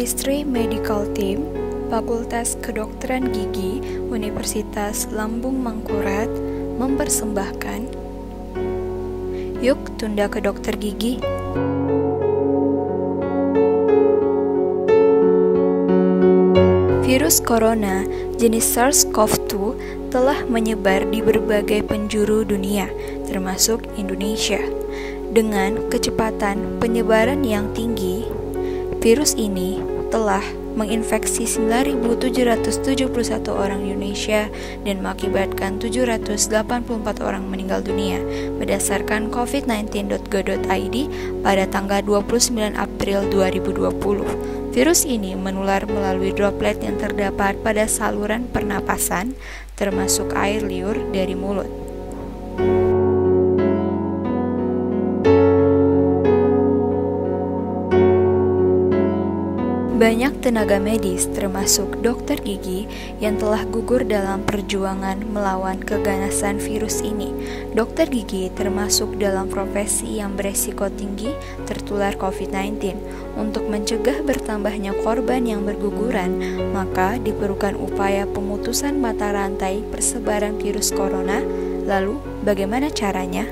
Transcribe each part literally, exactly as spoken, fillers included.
Dentistry Medical Team, Fakultas Kedokteran Gigi, Universitas Lambung Mangkurat, mempersembahkan Yuk Tunda ke Dokter Gigi. Virus corona jenis SARS-CoV dua telah menyebar di berbagai penjuru dunia, termasuk Indonesia. Dengan kecepatan penyebaran yang tinggi, virus ini telah menginfeksi sembilan ribu tujuh ratus tujuh puluh satu orang Indonesia dan mengakibatkan tujuh ratus delapan puluh empat orang meninggal dunia berdasarkan covid sembilan belas titik go titik i d pada tanggal dua puluh sembilan April dua ribu dua puluh. Virus ini menular melalui droplet yang terdapat pada saluran pernapasan, termasuk air liur dari mulut. Banyak tenaga medis, termasuk dokter gigi, yang telah gugur dalam perjuangan melawan keganasan virus ini. Dokter gigi termasuk dalam profesi yang beresiko tinggi tertular covid sembilan belas. Untuk mencegah bertambahnya korban yang berguguran, maka diperlukan upaya pemutusan mata rantai persebaran virus corona. Lalu, bagaimana caranya?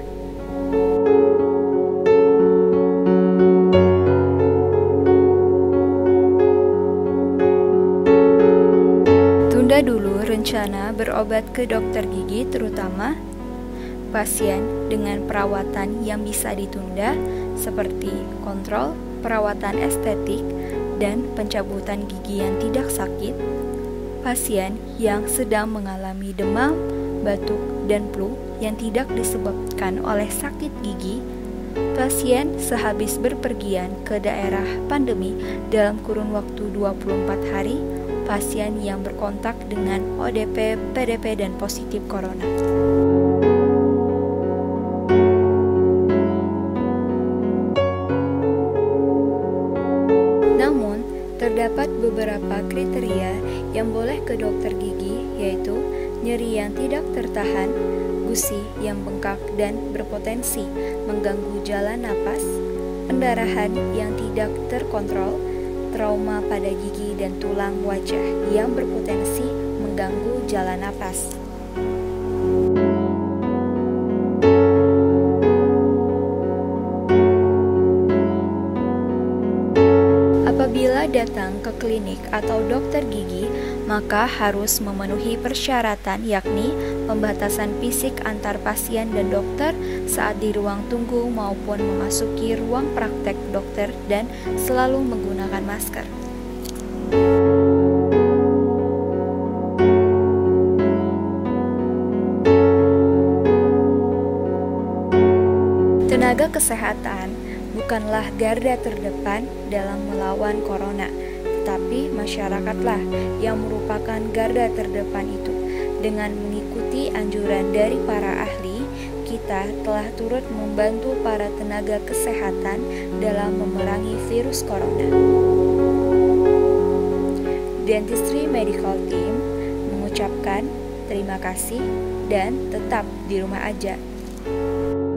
Tunda dulu rencana berobat ke dokter gigi, terutama pasien dengan perawatan yang bisa ditunda seperti kontrol, perawatan estetik, dan pencabutan gigi yang tidak sakit, pasien yang sedang mengalami demam, batuk, dan flu yang tidak disebabkan oleh sakit gigi, pasien sehabis berpergian ke daerah pandemi dalam kurun waktu dua puluh empat hari, pasien yang berkontak dengan O D P, P D P, dan positif corona. Namun, terdapat beberapa kriteria yang boleh ke dokter gigi, yaitu nyeri yang tidak tertahan, gusi yang bengkak dan berpotensi mengganggu jalan napas, pendarahan yang tidak terkontrol, trauma pada gigi dan tulang wajah yang berpotensi mengganggu jalan napas. Apabila datang ke klinik atau dokter gigi, maka harus memenuhi persyaratan, yakni pembatasan fisik antar pasien dan dokter saat di ruang tunggu maupun memasuki ruang praktek dokter, dan selalu menggunakan masker. Tenaga kesehatan bukanlah garda terdepan dalam melawan corona, tetapi masyarakatlah yang merupakan garda terdepan itu. Dengan mengikuti anjuran dari para ahli, kita telah turut membantu para tenaga kesehatan dalam memerangi virus corona. Dentistry Medical Team mengucapkan terima kasih dan tetap di rumah aja.